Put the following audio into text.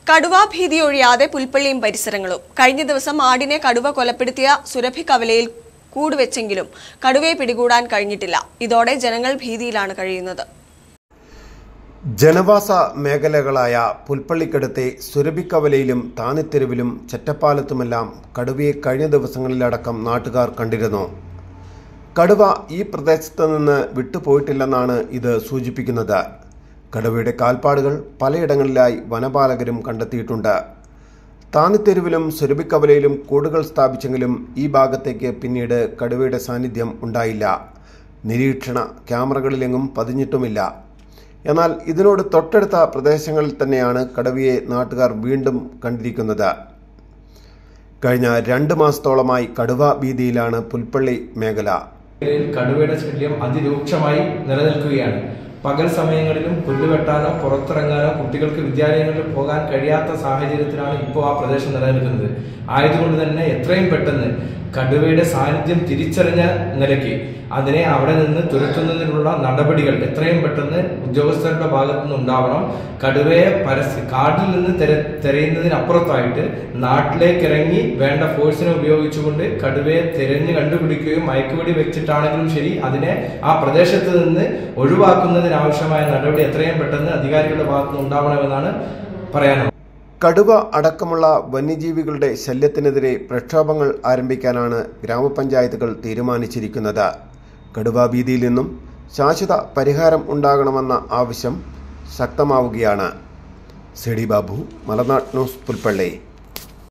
കടുവ ഭീതി ഒഴിയാതെ പുൽപ്പള്ളിയും പരിസരങ്ങളും. കഴിഞ്ഞ ദിവസം ആടിനെ കടുവ കൊലപ്പെടുത്തിയ സുരഭി കവലയിൽ കൂടുവെച്ചെങ്കിലും കടുവയെ പിടികൂടാൻ കഴിഞ്ഞിട്ടില്ല. ഇതോടെ ജനങ്ങൾ ഭീതിയിലാണ് കഴിയുന്നത്. ജനവാസ മേഖലകളായ പുൽപ്പള്ളിക്കടുത്തെ സുരഭിക്കവലയിലും താന്നിത്തെരുവിലും ചെറ്റപ്പാലത്തുമെല്ലാം കടുവയെ കഴിഞ്ഞ ദിവസങ്ങളിലടക്കം നാട്ടുകാർ കണ്ടിരുന്നു. കടുവ ഈ പ്രദേശത്ത് നിന്ന് വിട്ടുപോയിട്ടില്ലെന്നാണ് ഇത് സൂചിപ്പിക്കുന്നത്. കടുവയുടെ കാൽപ്പാടുകൾ പലയിടങ്ങളിലായി വനപാലകരും കണ്ടെത്തിയിട്ടുണ്ട്. താന്നിത്തെരുവിലും സുരഭിക്കവലയിലും കൂടുകൾ സ്ഥാപിച്ചെങ്കിലും ഈ ഭാഗത്തേക്ക് പിന്നീട് കടുവയുടെ സാന്നിധ്യം ഉണ്ടായില്ല. നിരീക്ഷണ ക്യാമറകളിലെങ്ങും പതിഞ്ഞിട്ടുമില്ല. എന്നാൽ ഇതിനോട് തൊട്ടടുത്ത പ്രദേശങ്ങളിൽ തന്നെയാണ് കടുവയെ നാട്ടുകാർ വീണ്ടും കണ്ടിരിക്കുന്നത്. കഴിഞ്ഞ 2 മാസത്തോളമായി കടുവ ഭീതിയിലാണ് പുൽപ്പള്ളി മേഖല. കടുവയുടെ ശല്യം അതിരൂക്ഷമായി നിലനിൽക്കുകയാണ്. പകൽ സമയങ്ങളിലും പുല്ലുവെട്ടാനോ പുറത്തിറങ്ങാനോ കുട്ടികൾക്ക് വിദ്യാലയങ്ങളിൽ പോകാൻ കഴിയാത്ത സാഹചര്യത്തിലാണ് ഇപ്പോൾ ആ പ്രദേശം നിലനിൽക്കുന്നത്. ആയതുകൊണ്ട് തന്നെ എത്രയും പെട്ടെന്ന് കടുവയുടെ സാന്നിധ്യം തിരിച്ചറിഞ്ഞ നിലയ്ക്ക് അതിനെ അവിടെ നിന്ന് തുരത്തുന്നതിനുള്ള നടപടികൾ എത്രയും പെട്ടെന്ന് ഉദ്യോഗസ്ഥരുടെ ഭാഗത്തു നിന്ന് ഉണ്ടാവണം. കടുവയെ കാട്ടിൽ നിന്ന് തിരയുന്നതിനപ്പുറത്തായിട്ട് നാട്ടിലേക്ക് ഇറങ്ങി വേണ്ട ഫോഴ്സിനെ ഉപയോഗിച്ചുകൊണ്ട് കടുവയെ തിരഞ്ഞു കണ്ടുപിടിക്കുകയും മയക്കുവെടി വെച്ചിട്ടാണെങ്കിലും ശരി അതിനെ ആ പ്രദേശത്ത് നിന്ന് ഒഴിവാക്കുന്നതിനാവശ്യമായ നടപടി എത്രയും പെട്ടെന്ന് അധികാരികളുടെ ഭാഗത്തു നിന്ന് ഉണ്ടാവണമെന്നാണ് പറയാനുള്ളത്. കടുവ അടക്കമുള്ള വന്യജീവികളുടെ ശല്യത്തിനെതിരെ പ്രക്ഷോഭങ്ങൾ ആരംഭിക്കാനാണ് ഗ്രാമപഞ്ചായത്തുകൾ തീരുമാനിച്ചിരിക്കുന്നത്. കടുവാ ഭീതിയിൽ നിന്നും ശാശ്വത പരിഹാരം ഉണ്ടാകണമെന്ന ആവശ്യം ശക്തമാവുകയാണ്. C D Babu, Malanad news, Pulpally.